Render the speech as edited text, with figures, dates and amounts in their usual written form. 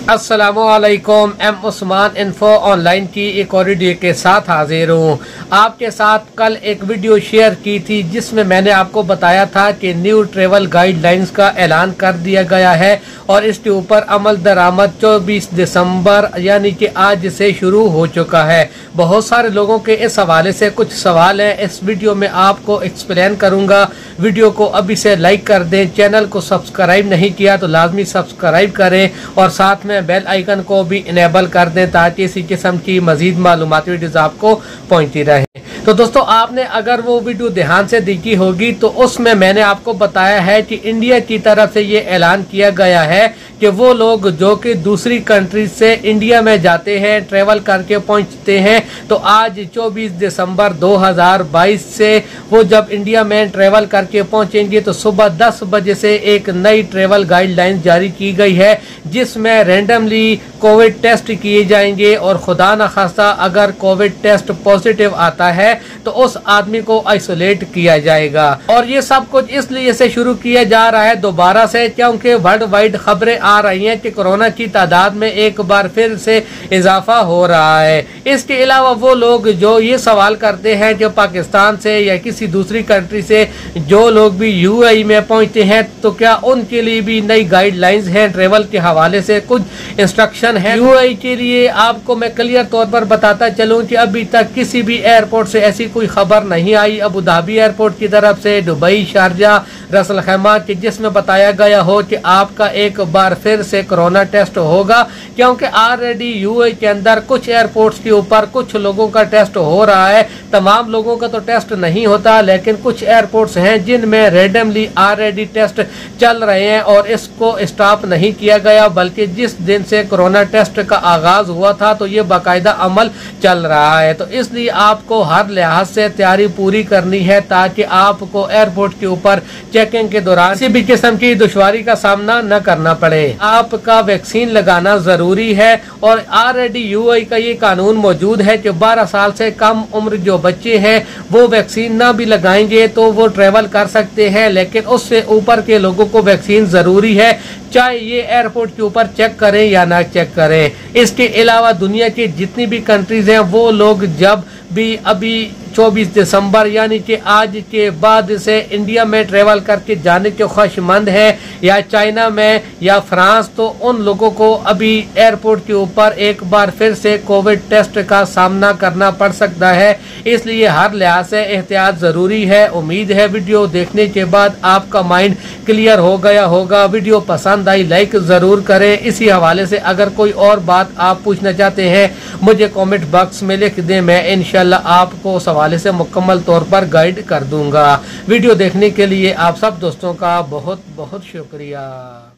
अस्सलामुअलैकुम। M Usman info online की एक और वीडियो के साथ हाजिर हूँ। आपके साथ कल एक वीडियो शेयर की थी जिसमें मैंने आपको बताया था कि न्यू ट्रेवल गाइडलाइंस का ऐलान कर दिया गया है और इसके ऊपर अमल दरामद 24 दिसंबर यानी कि आज से शुरू हो चुका है। बहुत सारे लोगों के इस हवाले से कुछ सवाल हैं, इस वीडियो में आपको एक्सप्लेन करूंगा। वीडियो को अभी से लाइक कर दें, चैनल को सब्सक्राइब नहीं किया तो लाजमी सब्सक्राइब करें और साथ में बेल आइकन को भी इनेबल कर दें ताकि इसी किस्म की मजीद मालूमाती वीडियोस आपको पहुंचती रहे। तो दोस्तों, आपने अगर वो वीडियो ध्यान से देखी होगी तो उसमें मैंने आपको बताया है कि इंडिया की तरफ से ये ऐलान किया गया है कि वो लोग जो कि दूसरी कंट्री से इंडिया में जाते हैं, ट्रेवल करके पहुंचते हैं, तो आज 24 दिसंबर 2022 से वो जब इंडिया में ट्रेवल करके पहुंचेंगे तो सुबह 10 बजे से एक नई ट्रेवल गाइडलाइन जारी की गई है जिसमें रैंडमली कोविड टेस्ट किए जाएंगे और खुदा न खास्ता अगर कोविड टेस्ट पॉजिटिव आता है तो उस आदमी को आइसोलेट किया जाएगा। और ये सब कुछ इसलिए से शुरू किया जा रहा है दोबारा से क्योंकि वर्ल्ड वाइड खबरें आ रही हैं कि कोरोना की तादाद में एक बार फिर से इजाफा हो रहा है। इसके अलावा वो लोग जो ये सवाल करते हैं जो पाकिस्तान से या किसी दूसरी कंट्री से जो लोग भी यूएई में पहुंचते हैं तो क्या उनके लिए भी नई गाइडलाइंस हैं, ट्रेवल के हवाले से कुछ इंस्ट्रक्शन है। यूएई के लिए आपको मैं क्लियर तौर पर बताता चलूं कि अभी तक किसी भी एयरपोर्ट से ऐसी कोई खबर नहीं आई अबू धाबी एयरपोर्ट की तरफ से, दुबई, शारजा, रसल खैमा की, जिसमें बताया गया हो कि आपका एक बार फिर से कोरोना टेस्ट होगा क्योंकि ऑलरेडी यूएई के अंदर कुछ एयरपोर्ट्स के ऊपर कुछ लोगों का टेस्ट हो रहा है। तमाम लोगों का तो टेस्ट नहीं होता लेकिन कुछ एयरपोर्ट्स हैं जिनमें रैंडमली ऑलरेडी टेस्ट चल रहे हैं और इसको स्टॉप नहीं किया गया बल्कि जिस दिन से कोरोना टेस्ट का आगाज हुआ था तो ये बाकायदा अमल चल रहा है। तो इसलिए आपको हर लिहाज से तैयारी पूरी करनी है ताकि आपको एयरपोर्ट के ऊपर चेकिंग के दौरान किसी भी किस्म की दुश्वारी का सामना न करना पड़े। आपका वैक्सीन लगाना जरूरी है और ऑलरेडी यूएई का ये कानून मौजूद है कि 12 साल से कम उम्र जो बच्चे हैं वो वैक्सीन ना भी लगाएंगे तो वो ट्रेवल कर सकते हैं, लेकिन उससे ऊपर के लोगों को वैक्सीन जरूरी है चाहे ये एयरपोर्ट के ऊपर चेक करें या ना चेक करें। इसके अलावा दुनिया की जितनी भी कंट्रीज हैं वो लोग जब भी अभी 24 दिसंबर यानी कि आज के बाद से इंडिया में ट्रेवल करके जाने के ख्वाहिशमंद हैं या चाइना में या फ्रांस, तो उन लोगों को अभी एयरपोर्ट के ऊपर एक बार फिर से कोविड टेस्ट का सामना करना पड़ सकता है। इसलिए हर लिहाज से एहतियात ज़रूरी है। उम्मीद है वीडियो देखने के बाद आपका माइंड क्लियर हो गया होगा। वीडियो पसंद आई लाइक ज़रूर करें। इसी हवाले से अगर कोई और बात आप पूछना चाहते हैं मुझे कमेंट बॉक्स में लिख दें, मैं इंशाल्लाह आपको हवाले से मुकम्मल तौर पर गाइड कर दूंगा। वीडियो देखने के लिए आप सब दोस्तों का बहुत बहुत शुक्रिया।